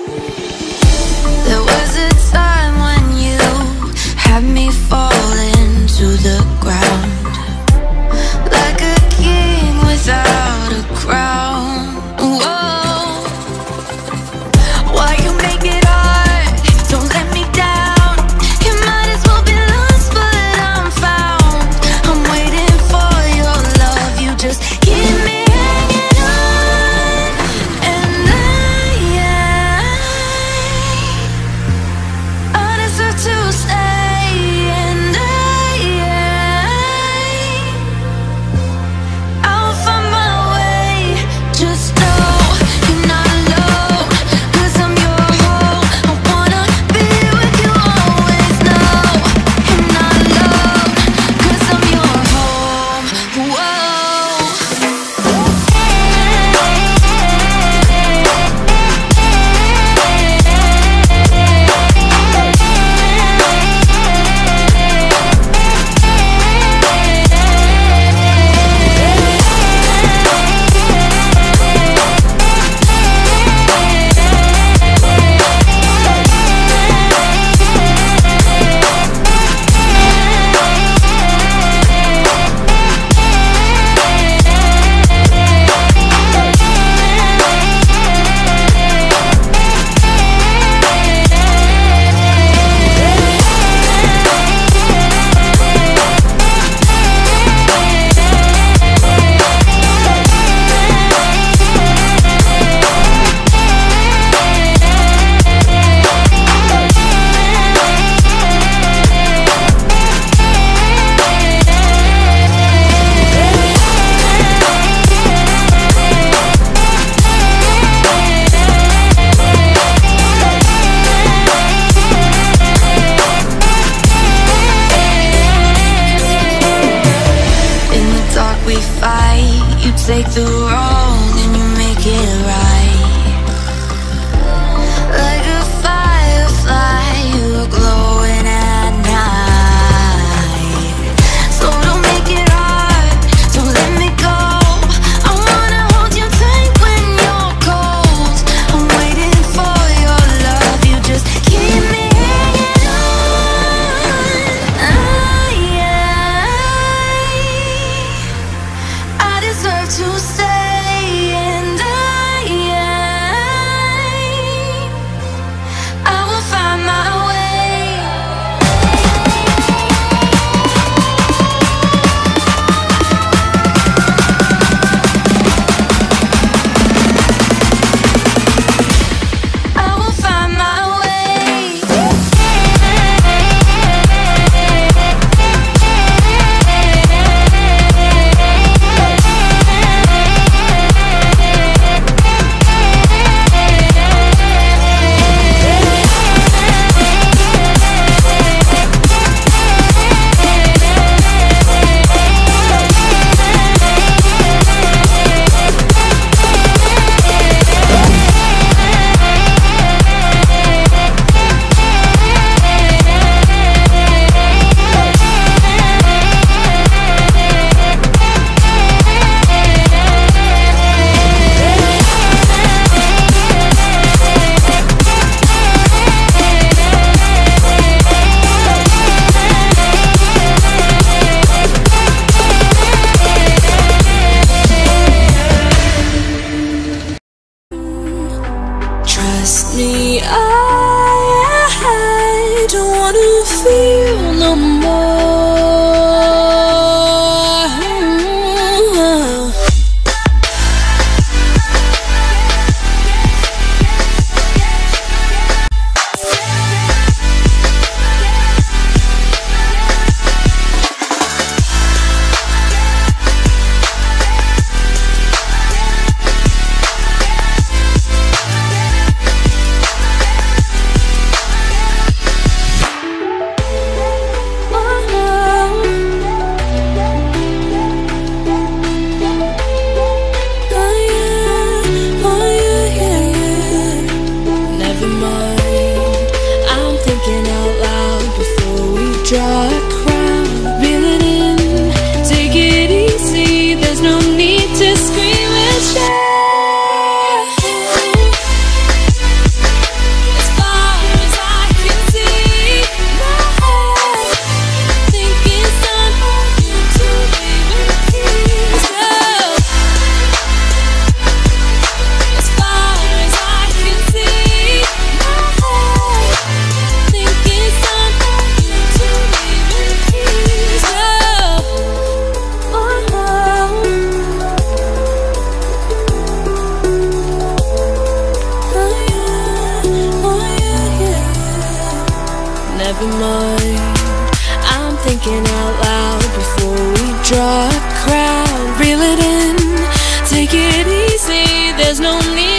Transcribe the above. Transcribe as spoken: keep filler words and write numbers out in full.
There was a time when you had me falling to the ground, like a king without a crown. Whoa. Why you make it hard? Don't let me down. You might as well be lost, but I'm found. I'm waiting for your love. You just keep me hanging on, and I, I deserve to stay, and I, I'll find my way. Just know you're not alone, 'cause I'm your home. I wanna be with you always. Know you're not alone, 'cause I'm your home. Whoa. We fight, you take the wrong and you make it right. Like a firefly, you are glowing at night. So don't make it hard, don't let me go. I wanna hold you tight when you're cold. I'm waiting for your love, you just keep me hanging on. I deserve to stay, and I, I will find my way. I will find my way. Trust me, I, I don't wanna feel no more. in mind. I'm thinking out loud before we draw a crowd. Reel it in, take it easy, there's no need